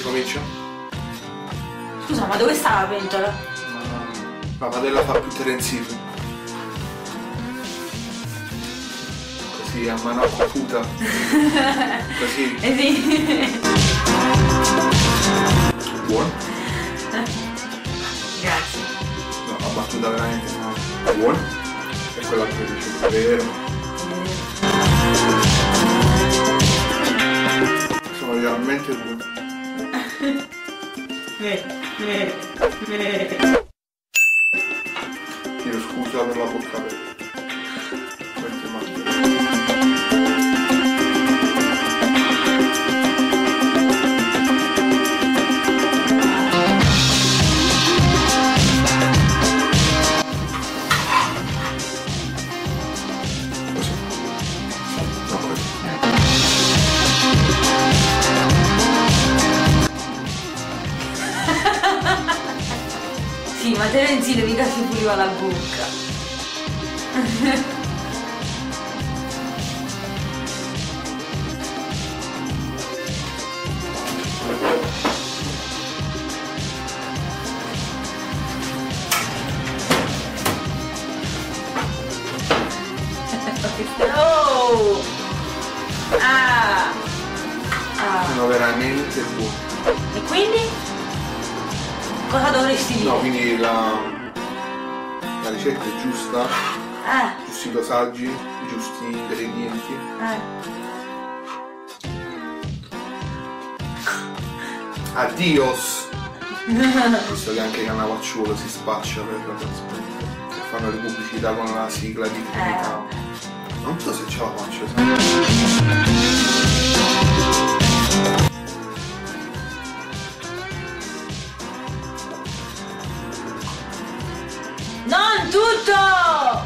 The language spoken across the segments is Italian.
Comincia? Scusa, ma dove sta la pentola? La padella fa più Terence Hill. Così a mano acquafuta. Così. Sì. Buono? Grazie. No, la battuta veramente no. Buono? E quell'altro dice vero. Sono realmente buoni. Chiedo scusa per la bocca aperta. Queste Sì, ma Terence Hill mica si puliva la bocca. Oh! Ah! sono veramente buoni. E quindi? Cosa dovresti dire? No, quindi la ricetta è giusta, giusti dosaggi, i giusti ingredienti. Addios! Visto che anche Cannavacciuolo si spaccia per fanno le pubblicità con la sigla di Trinità. Non so se ce la faccio. Non tutto!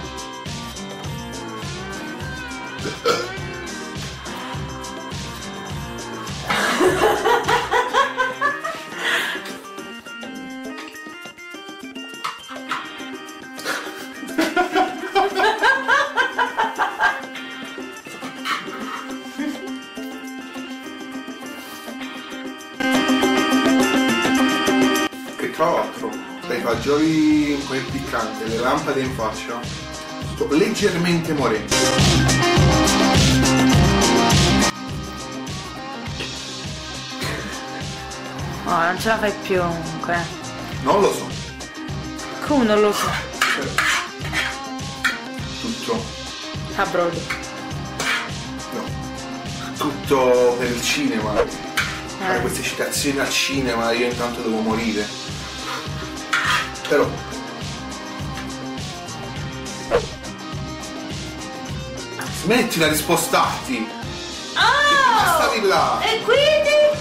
Che tra l'altro dai fagioli con il piccante, le lampade in faccia, sto leggermente morendo. Oh, non ce la fai più comunque. Non lo so. Come non lo so? Tutto. A brodo. No. Tutto per il cinema. Fare queste citazioni al cinema, io intanto devo morire. Però smettila di spostarti! Oh! Stavi là! E quindi?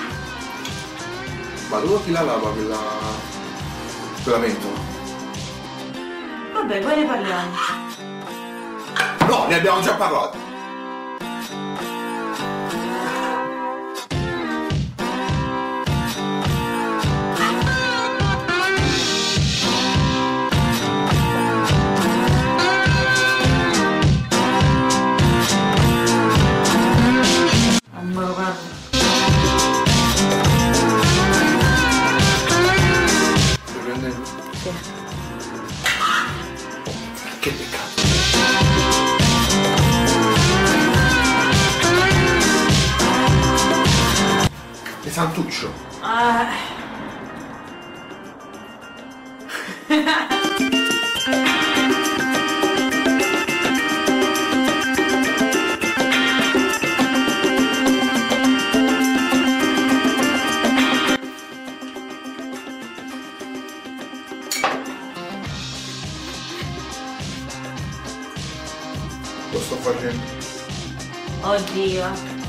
Ma dove chi la lava quella pentola? Vabbè, poi ne parliamo. No, ne abbiamo già parlato! Che peccato. E Santuccio. Lo sto facendo. Oddio.